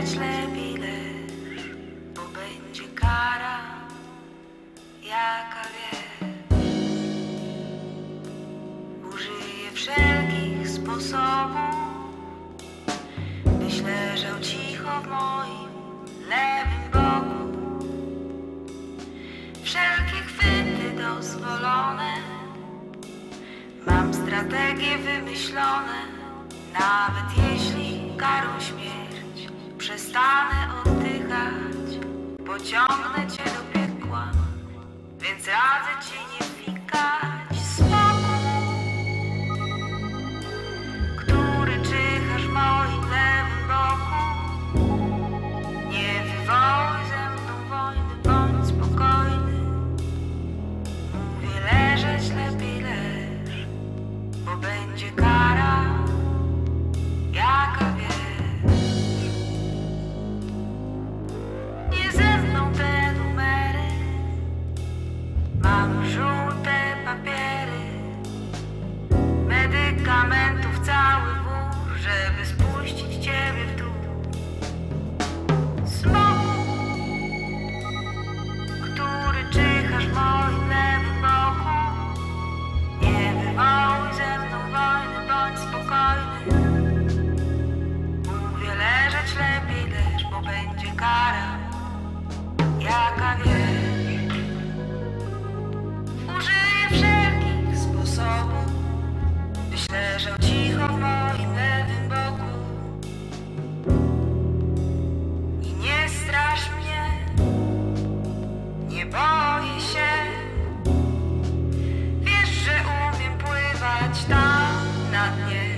leżeć lepiej leż, bo będzie kara, jaka wiesz. Użyję wszelkich sposobów, byś leżał cicho w moim lewym boku. Wszelkie chwyty dozwolone, mam strategie wymyślone. Nawet jeśli karą śmierć przestanę oddychać, pociągnę cię do piekła, więc radzę ci nie fikać. Smoku, który czyhasz w moim lewym boku, nie wywołuj ze mną wojny, bądź spokojny. Mówię leżeć lepiej leż, bo będzie kara, jaka wiesz. Nie ze mną te numery, mam żółte papiery, medykamentów cały wór, żeby spuścić ciebie w dół. Smoku, który czyhasz w moim lewym boku, nie wywołuj ze mną wojny, bądź spokojny. Mówię leżeć lepiej leż, bo będzie kara, jaka wiesz. Użyję wszelkich sposobów, byś leżał cicho w moim lewym boku. I nie strasz mnie, nie boję się. Wiesz, że umiem pływać tam na dnie.